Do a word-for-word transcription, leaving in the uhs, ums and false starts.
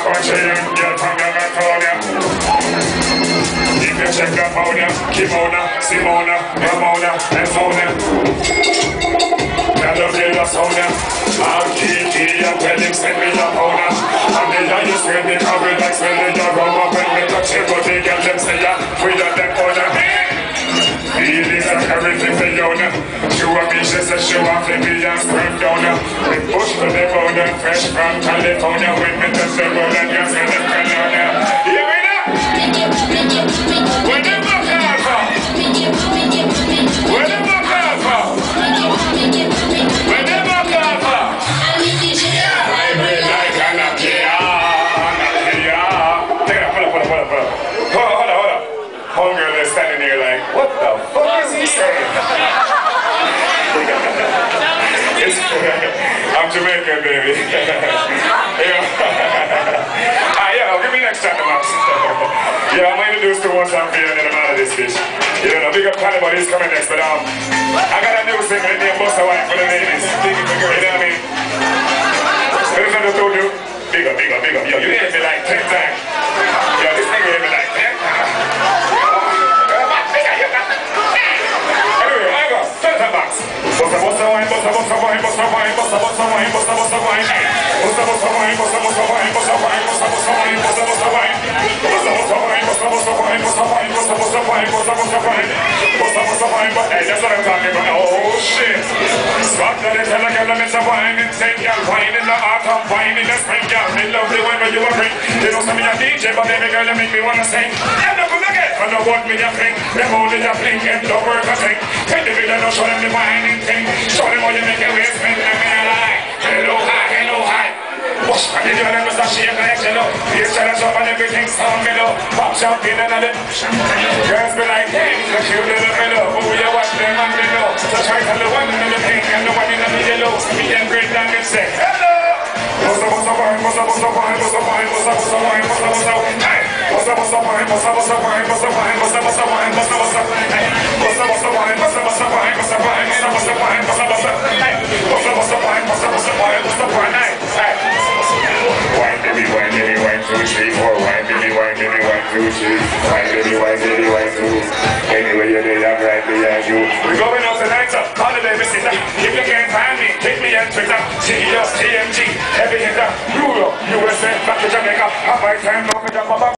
country and girl from the California. If you check the phone, Kimona, Simona, Ramona, and Sonia. Tell them they're the Sonia. I'll keep the wedding, send me the owner. And then I just send me covered like sending the rum up and make a chill, but they get them say, yeah, we got that owner. Feelings and everything for Yona. She want me, she says she want to be a sperm donor. We push for the owner, fresh from California. With me to the road and gas in the California. You hear me now? Where the fuck are from? Where the fuck are from? Where the fuck are from? Yeah, I be like an Akia, Akia. Take it up, hold up, hold up, hold up. Hold up, hold up, hold up. Homegirl is standing there like, what the fuck is he saying? I'm Jamaican, baby. Yeah. Ah, yeah, give me next time, Max. Yeah, I'm introduced to one song for you and then I'm out of this bitch. You know, big up Cannibal, he's coming next, but um, I got a new single named Busta Wine for the ladies. You know what I mean? What is that I told you? Big up, big up, big up. Yo, you hit me like ten times. Yo, this nigga hit me like ten times. Anyway, I go. Center box. Busta, Busta Wine, Busta, Busta Wine, Busta Wine, Busta, Busta Wine, Busta, Busta Wine. Busta, Busta Wine, Busta, Busta Wine, Busta Wine, Busta, Busta Wine, Busta, Busta Wine. Busta, Busta Wine, Busta, Busta Wine, Busta Wine, Busta, Busta Wine, Busta, Busta Wine. Busta, Busta Wine, but hey, that's what I'm talking about. Oh shit. Spot that it's like elements of wine and take your wine in the art of wine in the spring, girl. They love the wine when you are bring. They don't send me a D J, but baby girl, they make me wanna sing. And I'm gonna get, I know what me a fling. Them only a fling and the work a thing. Take the video, don't show them the wine and thing. Show them how you make it waste, man, and me a lie. Hello, hi, hello, hi. Wash my nigga, them was a shake like jello. Face challenge up and everything sound mellow. Pop champagne and all them. Girls be like, hey, the cute little fellow. Oh, you watch them and they know. So try to the one in the pink and the one in the yellow. Me and great and they say, hello. Busta, busta wine, busta, busta wine, busta wine, busta, busta wine, busta, busta wine. Hey, busta, busta wine, busta, busta wine, busta wine, busta, busta wine, busta, busta wine. Hey, busta, busta wine, busta, busta wine, busta wine, busta, busta wine, busta, busta. Hey, busta, busta wine, busta, busta wine, busta wine. Hey, hey. Wine, baby, wine, baby, wine, two, three, four. Wine, baby, wine, baby, wine, two, three. Wine, baby, wine, baby, wine, two. Anyway, you did, I'm right behind you. We're going out tonight, sir. Holiday visitor. If you can't find me, hit me on Twitter. G E S T M G. Heavy hitter. Europe, U S A, back to Jamaica. Have my time.